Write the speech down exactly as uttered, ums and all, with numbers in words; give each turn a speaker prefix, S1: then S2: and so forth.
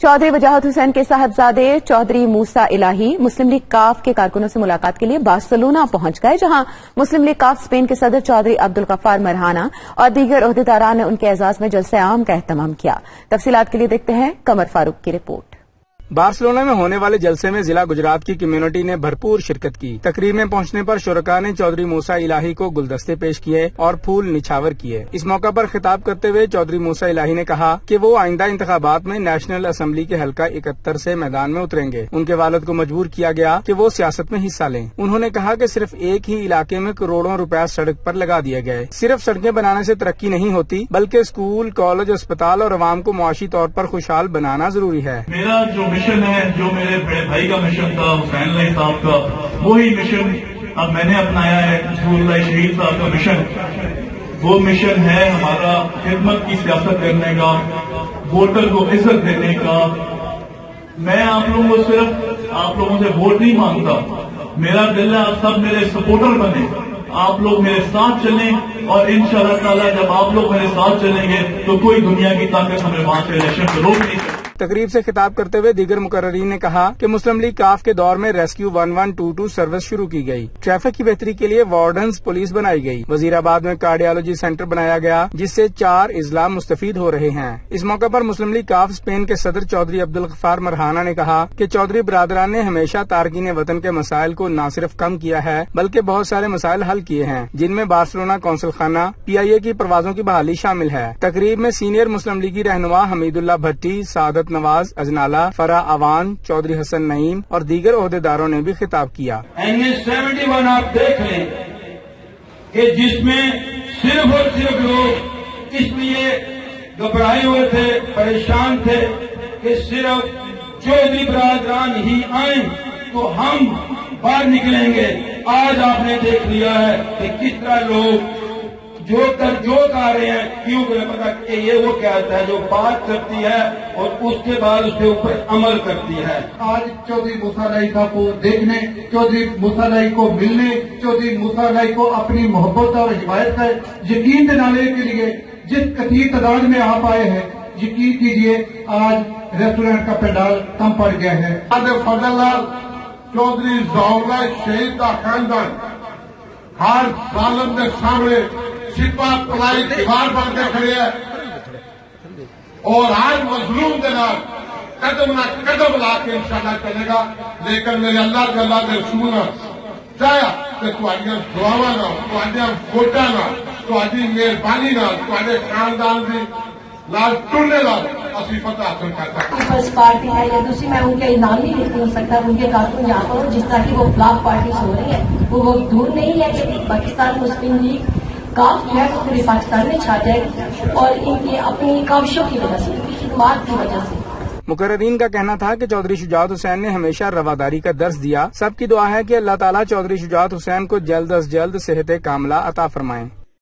S1: चौधरी वजाहत हुसैन के साहबजादे चौधरी मूसा इलाही मुस्लिम लीग काफ के कारकुनों से मुलाकात के लिए बार्सिलोना पहुंच गए, जहां मुस्लिम लीग काफ स्पेन के सदर चौधरी अब्दुल गफ्फार मरहाना और दीगर ओहदेदारान ने उनके एजाज में जलसे आम का एहतमाम किया। तफसीलात के लिए देखते हैं कमर फारूक की रिपोर्ट।
S2: बार्सिलोना में होने वाले जलसे में जिला गुजरात की कम्युनिटी ने भरपूर शिरकत की। तकरीब में पहुंचने पर शुरका ने चौधरी मूसा इलाही को गुलदस्ते पेश किए और फूल निछावर किए। इस मौका पर खिताब करते हुए चौधरी मूसा इलाही ने कहा कि वो आइंदा इंतखाबात में नेशनल असेंबली के हल्का इकहत्तर से मैदान में उतरेंगे। उनके वालिद को मजबूर किया गया कि वो सियासत में हिस्सा लें। उन्होंने कहा कि सिर्फ एक ही इलाके में करोड़ों रुपया सड़क पर लगा दिए गए। सिर्फ सड़कें बनाने से तरक्की नहीं होती, बल्कि स्कूल, कॉलेज, अस्पताल और अवाम को मुआशी तौर पर खुशहाल बनाना जरूरी है।
S3: मेरा जो मिशन है, जो मेरे बड़े भाई का मिशन था हुसैन अली साहब का, वही मिशन अब मैंने अपनाया है। नसरुल्लाह शहीद साहब का मिशन, वो मिशन है हमारा खिदमत की सियासत करने का, वोटर को इज्जत देने का। मैं आप लोगों को सिर्फ आप लोगों से वोट नहीं मांगता, मेरा दिल है आप सब मेरे सपोर्टर बने, आप लोग मेरे साथ चलें और इंशाअल्लाह ताला जब आप लोग मेरे साथ चलेंगे तो कोई दुनिया की ताकत हमें वहां से इलेक्शन को रोक नहीं सकती।
S2: तकरीब से खिताब करते हुए दीगर मुकर्ररीन ने कहा कि मुस्लिम लीग काफ के दौर में rescue one one two two service शुरू की गई। ट्रैफिक की बेहतरी के लिए वार्डन्स पुलिस बनाई गई। वजीराबाद में कार्डियोलॉजी सेंटर बनाया गया, जिससे चार इस्लाम मुस्तफीद हो रहे हैं। इस मौके पर मुस्लिम लीग काफ स्पेन के सदर चौधरी अब्दुल गफ्फार मरहाना ने कहा कि चौधरी बरादरान ने हमेशा तारकीन वतन के मसाइल को न सिर्फ कम किया है, बल्कि बहुत सारे मसाइल हल किए हैं, जिनमें बार्सिलोना कौंसिल खाना, पी आई ए की परवाजों की बहाली शामिल है। तकरीब में सीनियर मुस्लिम लीगी रहनुमा हमीदुल्लाह भट्टी, सादत नवाज, अजनाला, फरा अवान, चौधरी हसन नईम और दीगर ओहदेदारों ने भी खिताब किया।
S4: एन एच सेवेंटी वन आप देख लें कि जिसमें सिर्फ और सिर्फ लोग इसलिए घबराए हुए थे, परेशान थे कि सिर्फ चौधरी बरादरान ही आए तो हम बाहर निकलेंगे। आज आपने देख लिया है कि किस तरह लोग जो कर जो आ रहे हैं, क्यों पता कि ये वो कहता है जो बात करती है और उसके बाद उसके ऊपर अमल करती है।
S5: आज चौधरी मूसा इलाही साहब को देखने, चौधरी मूसा इलाही को मिलने, चौधरी मूसा इलाही को अपनी मोहब्बत और हिमायत का यकीन दिलाने के लिए जिस कथीर तादाद में आप आए हैं, यकीन कीजिए आज रेस्टोरेंट का पंडाल कम पड़ गया है।
S6: फजल चौधरी ज़ौला शहीद का खानदान हर सालन के सामने सिपा पलाई दीवार बन के खड़े है और आज मजलूम के नाम कदम ना कदम ला के इंशाल्लाह चलेगा। लेकिन मेरे अल्लाह के अल्लाह के रसूल ने चाहा कि तुहाडियां दुआवां नाल, तुहाडियां वोटां नाल, तुहाडी मेहरबानी नाल, तुहाडे खानदान दी लाल टुरने लाल असली फतह हासिल करता है।
S7: पीपल्स पार्टी है या दूसरी, मैं उनके नाम नहीं लिख नहीं सकता, उनके कारकुन यहाँ पर जिस तरह की वो फ्लाप पार्टी हो रही है, वो वो दूर नहीं है कि पाकिस्तान मुस्लिम लीग काफ जो है वो पूरे पाकिस्तान में छा जाएगी और इनकी अपनी काविशों की वजह से, इनकी खिदमत की वजह से।
S2: मुकर्ररीन का कहना था कि चौधरी शुजात हुसैन ने हमेशा रवादारी का दर्स दिया। सबकी दुआ है कि अल्लाह ताला चौधरी शुजात हुसैन को जल्द अज जल्द सेहत कामला अता फरमाए।